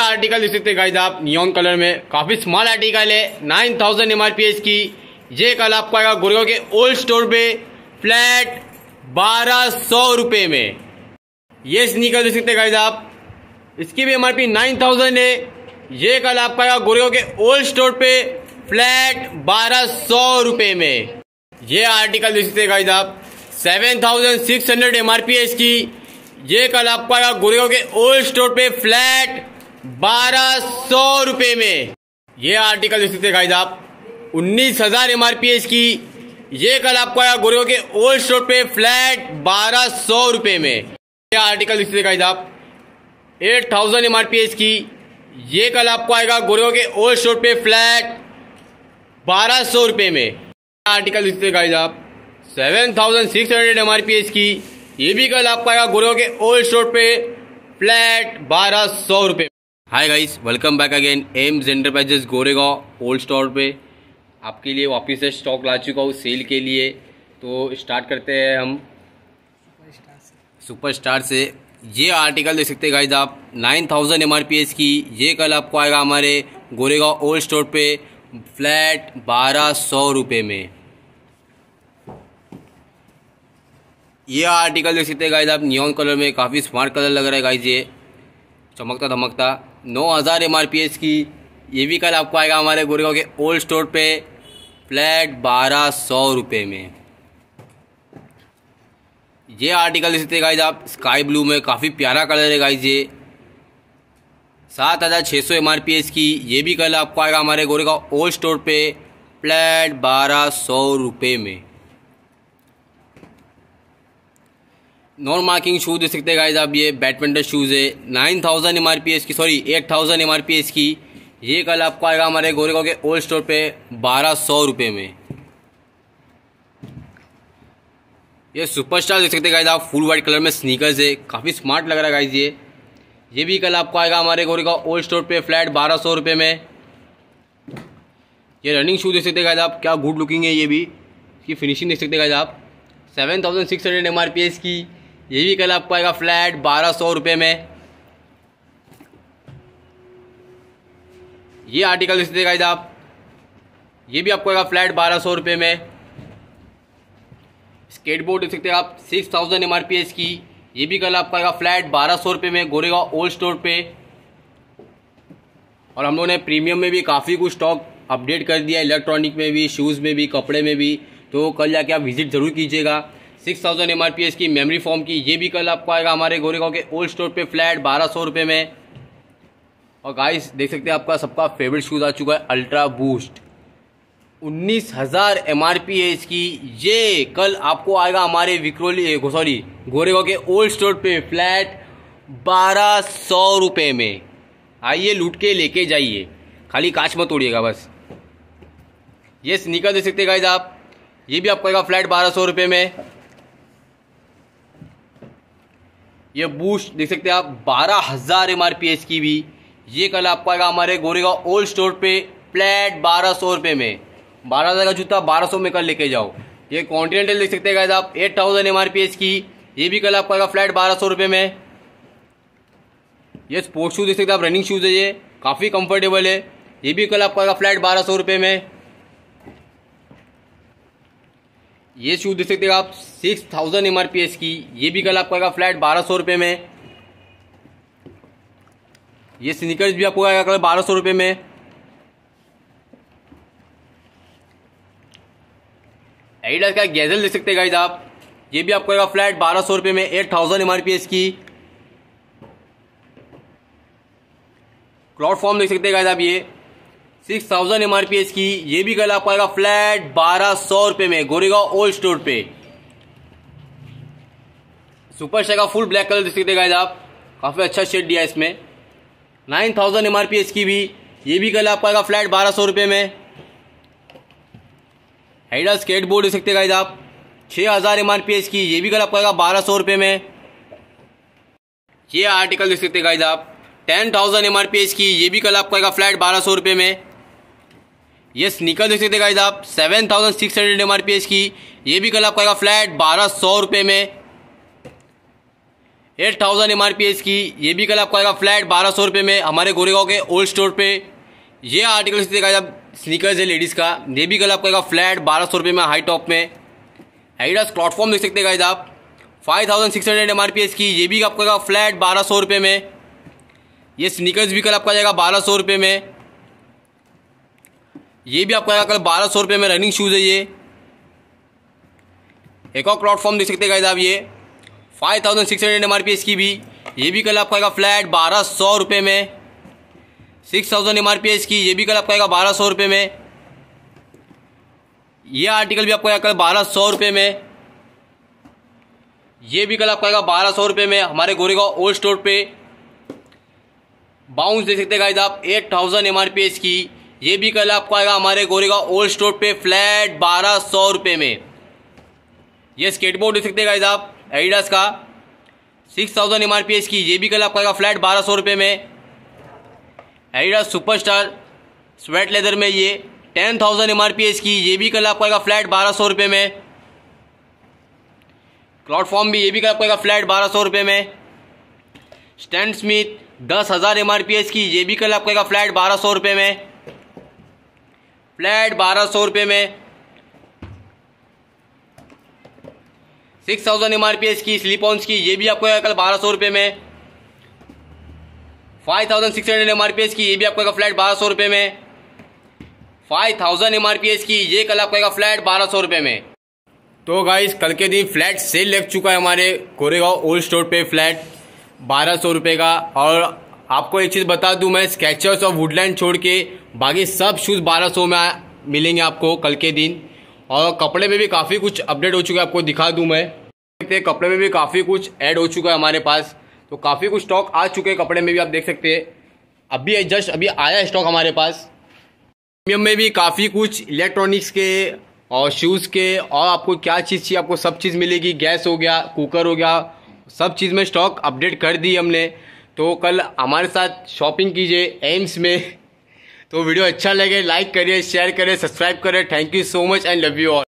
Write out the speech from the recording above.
Article देख सकते हैं गाइस आप नियॉन कलर में, काफी स्मॉल आर्टिकल है। 9000 MRPS की ये कल आपको आएगा गुड़गांव के ओल्ड स्टोर पे फ्लैट 1200 रुपए में। ये स्नीकर देख सकते हैं गाइस आप, इसकी भी MRP 9000 है। ये कल आपको आएगा गुड़गांव के ओल्ड स्टोर पे फ्लैट 1200 रुपए में। ये आर्टिकल देख सकते हैं गाइस आप 7600 MRPS की, ये कल आपको आएगा गुड़गांव के ओल्ड स्टोर पे फ्लैट 1200 रुपए में। ये आर्टिकल देख सकते हैं गाइस आप 19000 MRPS की, ये कल आपको आएगा गुड़गांव के ओल्ड स्टोर पे फ्लैट 1200 रुपए में। ये आर्टिकल देख सकते हैं गाइस आप 8000 MRPS की, ये कल आपको आएगा गुड़गांव के ओल्ड स्टोर पे फ्लैट 1200 रुपए में। आर्टिकल देख सकते हैं गाइस आप 7600 MRPS की, ये भी कल आपको आएगा गुड़गांव के ओल्ड स्टोर पे फ्लैट 1200 रुपए। Hi guys, welcome back again एम्स एंटरप्राइजेस गोरेगांव ओल्ड स्टोर पे। आपके लिए वापस से स्टॉक ला चुका हूँ सेल के लिए। तो स्टार्ट करते हैं हम सुपरस्टार से। ये आर्टिकल देख सकते हैं गाइस आप 9000 MRPS की, ये कल आपको आएगा हमारे गोरेगांव ओल्ड स्टोर पे फ्लैट 1200 रुपए में। ये आर्टिकल देख सकते हैं गाइस आप नियॉन कलर में, काफ़ी स्मार्ट कलर लग रहा है गाइस, ये चमकता धमकता। 9000 MRPS की, ये भी कल आपको आएगा हमारे गोरेगांव के ओल्ड स्टोर पे फ्लैट 1200 रुपए में। ये आर्टिकल देख सकते हैं गाइस आप स्काई ब्लू में, काफ़ी प्यारा कलर है गाइस ये। 7600 MRPS की, ये भी कल आपको आएगा हमारे गोरेगांव ओल्ड स्टोर पे फ्लैट 1200 रुपए में। नॉन मार्किंग शूज देख सकते हैं गाइस आप, ये बैडमिंटन शूज है। 9000 MRPS की, सॉरी 8000 MRPS की, ये कल आपको आएगा हमारे गोरेगांव के ओल्ड स्टोर पे 1200 रुपए में। ये सुपरस्टार देख सकते हैं गाइस आप, फुल व्हाइट कलर में स्नीकर्स है, काफ़ी स्मार्ट लग रहा है गाइस ये भी कल आपको आएगा हमारे गोरेगांव ओल्ड स्टोर पे फ्लैट 1200 रुपए में। ये रनिंग शूज देख सकते हैं गाइस आप, क्या गुड लुकिंग है ये भी, इसकी फिनिशिंग देख सकते हैं गाइस आप। 7600 MRPS की, ये भी कल आपको आएगा फ्लैट 1200 रुपए में। ये आर्टिकल देख सकते हैं गाइस आप, ये भी आपको आएगा फ्लैट 1200 रुपए में। स्केटबोर्ड देख सकते हैं आप 6000 MRPS की, ये भी कल आपको आएगा फ्लैट 1200 रुपए में गोरेगांव ओल्ड स्टोर पे। और हम लोगों ने प्रीमियम में भी काफ़ी कुछ स्टॉक अपडेट कर दिया, इलेक्ट्रॉनिक में भी, शूज़ में भी, कपड़े में भी, तो कल जाके आप विजिट जरूर कीजिएगा। 6000 MRPS की मेमोरी फॉर्म की, ये भी कल आपको आएगा हमारे गोरेगांव के ओल्ड स्टोर पे फ्लैट 1200 रुपए में। और गाइस देख सकते हैं आपका सबका फेवरेट शूज आ चुका है अल्ट्रा बूस्ट, 19000 MRPS की, ये कल आपको आएगा हमारे गोरेगांव के ओल्ड स्टोर पे फ्लैट 1200 रुपए में। आइए लूट के लेके जाइए, खाली कांच मत तोड़िएगा बस। ये स्नीकर देख सकते हैं गाइस आप, ये भी आपको आएगा फ्लैट 1200 रुपए में। ये बूस्ट देख सकते हैं आप 12000 MRPS की भी, ये कल आपको आएगा हमारे गोरेगांव ओल्ड स्टोर पे फ्लैट 1200 रुपए में। 12000 का जूता 1200 में कल लेके जाओ। ये कॉन्टिनेंटल देख सकते हैं गाइस आप 8000 MRPS की, ये भी कल आपको आएगा फ्लैट 1200 रुपए में। ये स्पोर्ट्स शूज देख सकते हैं आप, रनिंग शूज है, ये काफ़ी कंफर्टेबल है, ये भी कल आपको आएगा फ्लैट 1200 रुपए में। ये शूज देख सकते हैं आप 6000 MRPS की, ये भी कल आपको आएगा फ्लैट 1200 रुपए में। ये स्नीकर्स भी आपको आएगा कल 1200 रुपए में। एडिडास का गैजल देख सकते हैं गाइस आप, ये भी आपको आएगा फ्लैट 1200 रुपए में। 8000 MRPS की। क्लाउड फॉर्म देख सकते हैं गाइस आप, ये 6000 MRPS की, ये भी कल आपको आएगा फ्लैट 1200 रुपए में गोरेगांव ओल्ड स्टोर पे। सुपरस्टार का फुल ब्लैक कलर देख सकते हैं गाइस आप, काफी अच्छा शेड दिया है इसमें। 9000 MRPS की भी, ये भी कल आपको आएगा फ्लैट 1200 रुपए में। एडिडास स्केटबोर्ड देख सकते हैं गाइस आप, 6000 MRPS की, ये भी कल आपको आएगा 1200 रुपए में। ये आर्टिकल देख सकते हैं गाइस आप 10000 MRPS की, ये भी कल आपको आएगा फ्लैट 1200 रुपए में। ये स्नीकर देख सकते हैं गाइस आप 7600 MRPS की, ये भी कल आपको आएगा फ्लैट 1200 रुपए में। 8000 MRP इसकी। ये भी कल आपको आएगा फ्लैट 1200 रुपये में हमारे गोरेगांव के ओल्ड स्टोर पे। ये आर्टिकल देखा जाए स्नीकर्स है लेडीज़ का, ये भी कल आपको आएगा फ्लैट 1200 रुपये में हाई टॉप में। एडिडास प्लेटफॉर्म देख सकते हैं आप 5600 MRP इसकी। ये भी आपको आएगा फ्लैट 1200 रुपये में। ये स्नीकर्स भी कल आपको आ जाएगा 1200 रुपये में। ये भी आपको आएगा कल 1200 रुपये में। रनिंग शूज़ है ये। एक और प्लेटफॉर्म देख सकते हैं आप, ये 5600 MRP इसकी भी। ये भी कल आपको आएगा फ्लैट 1200 रुपये में। 6000 MRP इसकी। ये भी कल आपको आएगा 1200 रुपये में। ये आर्टिकल भी आपको आएगा कल 1200 रुपये में। ये भी कल आपको आएगा 1200 रुपये में हमारे गोरेगांव ओल्ड स्टोर पे। बाउंस देख सकते हैं आप 8000 MRP इसकी। ये भी कल आपको आएगा हमारे गोरेगांव ओल्ड स्टोर पे फ्लैट 1200 रुपये में। ये स्केटबोर्ड देख सकते हैं आप एडिडास का 6000 MRP इसकी। ये भी कल आपको आएगा फ्लैट 1200 रुपये में। एडिडास सुपरस्टार स्वेट लेदर में ये 10,000 MRP इसकी। ये भी कल आपको आएगा फ्लैट 1200 रुपये में। प्लेटफॉर्म भी ये भी कल आपको आएगा फ्लैट 1200 रुपये में। स्टैन स्मिथ 10,000 MRP इसकी। ये भी कल आपको आएगा फ्लैट 1200 रुपये में। फ्लैट 1200 रुपये में। 6000 MRP इसकी स्लिप ऑन्स की। ये भी आपको आएगा कल 1200 रुपये में। 5600 MRP इसकी। ये भी आपको आएगा फ्लैट 1200 रुपये में। 5000 MRP इसकी। ये कल आपको आएगा फ्लैट 1200 रुपये में। तो गाइस कल के दिन फ्लैट सेल लग चुका है हमारे गोरेगांव ओल्ड स्टोर पे फ्लैट 1200 रुपये का। और आपको एक चीज़ बता दूं मैं, स्केचर्स और वुडलैंड छोड़ के बाकी सब शूज़ 1200 में मिलेंगे आपको कल के दिन। और कपड़े में भी काफ़ी कुछ अपडेट हो चुका है, आपको दिखा दूं मैं। देखते हैं कपड़े में भी काफ़ी कुछ ऐड हो चुका है हमारे पास। तो काफ़ी कुछ स्टॉक आ चुके हैं कपड़े में भी, आप देख सकते हैं। अभी जस्ट अभी आया स्टॉक हमारे पास। प्रीमियम में भी काफ़ी कुछ इलेक्ट्रॉनिक्स के और शूज़ के, और आपको क्या चीज़ चाहिए आपको सब चीज़ मिलेगी। गैस हो गया, कुकर हो गया, सब चीज़ में स्टॉक अपडेट कर दी हमने। तो कल हमारे साथ शॉपिंग कीजिए एम्स में। तो वीडियो अच्छा लगे लाइक करिए, शेयर करें, सब्सक्राइब करें। Thank you so much and love you all.